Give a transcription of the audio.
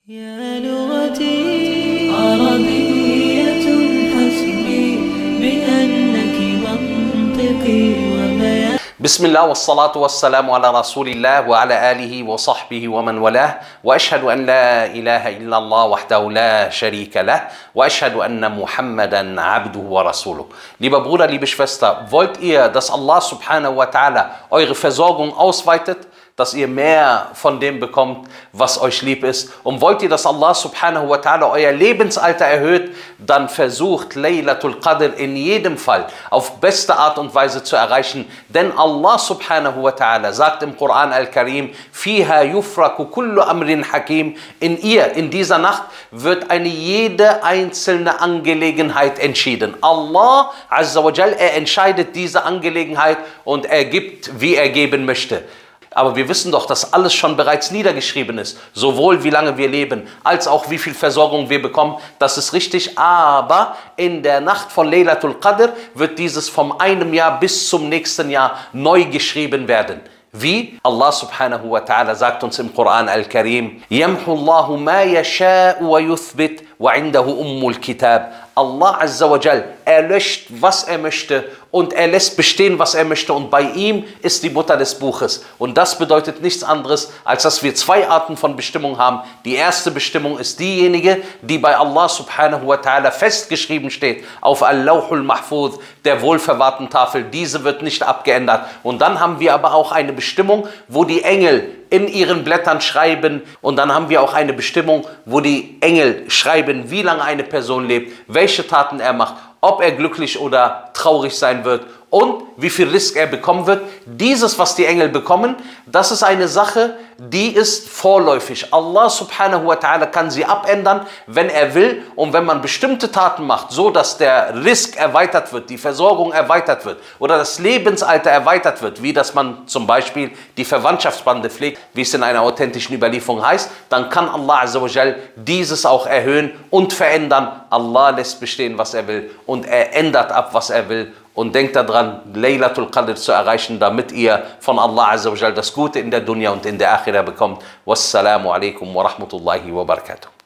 يا لغتي عربية حسبي بأنك منطقي وبيان. بسم الله والصلاة والسلام على رسول الله وعلى آله وصحبه ومن والاه وأشهد أن لا إله إلا الله وحده لا شريك له وأشهد أن محمدا عبده ورسوله. Lieber Bruder, liebe Schwester, wollt ihr, dass Allah subhanahu wa ta'ala eure Versorgung ausweitet, dass ihr mehr von dem bekommt, was euch lieb ist? Und wollt ihr, dass Allah subhanahu wa ta'ala euer Lebensalter erhöht, dann versucht Laylatul Qadr in jedem Fall auf beste Art und Weise zu erreichen. Denn Allah subhanahu wa ta'ala sagt im Koran al-Karim, Fiha yufraku kullu amrin hakim, in dieser Nacht wird eine jede einzelne Angelegenheit entschieden. Allah azza wa jal, er entscheidet diese Angelegenheit und er gibt, wie er geben möchte. Aber wir wissen doch, dass alles schon bereits niedergeschrieben ist. Sowohl wie lange wir leben, als auch wie viel Versorgung wir bekommen. Das ist richtig. Aber in der Nacht von Laylatul Qadr wird dieses vom einem Jahr bis zum nächsten Jahr neu geschrieben werden. Wie? Allah subhanahu wa ta'ala sagt uns im Koran al-Karim, Yamhu Allahu ma yasha'u wa yuthbit wa indahu ummul kitab. Allah azza wa jal, er löscht, was er möchte und er lässt bestehen, was er möchte, und bei ihm ist die Mutter des Buches. Und das bedeutet nichts anderes, als dass wir zwei Arten von Bestimmung haben. Die erste Bestimmung ist diejenige, die bei Allah subhanahu wa ta'ala festgeschrieben steht, auf Al-Lawhul Mahfuz, der wohlverwahrten Tafel. Diese wird nicht abgeändert. Und dann haben wir aber auch eine Bestimmung, wo die Engel in ihren Blättern schreiben, und dann haben wir auch eine Bestimmung, wo die Engel schreiben, wie lange eine Person lebt, welche Taten er macht, ob er glücklich oder traurig sein wird und wie viel Risk er bekommen wird. Dieses, was die Engel bekommen, das ist eine Sache, die ist vorläufig. Allah subhanahu wa ta'ala kann sie abändern, wenn er will. Und wenn man bestimmte Taten macht, so dass der Risk erweitert wird, die Versorgung erweitert wird oder das Lebensalter erweitert wird, wie dass man zum Beispiel die Verwandtschaftsbande pflegt, wie es in einer authentischen Überlieferung heißt, dann kann Allah azza wa jal dieses auch erhöhen und verändern. Allah lässt bestehen, was er will, und er ändert ab, was er will. Und denkt daran, Laylatul Qadr zu erreichen, damit ihr von Allah azza wa jal das Gute in der Dunya und in der Akhirah bekommt. Wassalamu alaikum wa rahmatullahi wa barakatuh.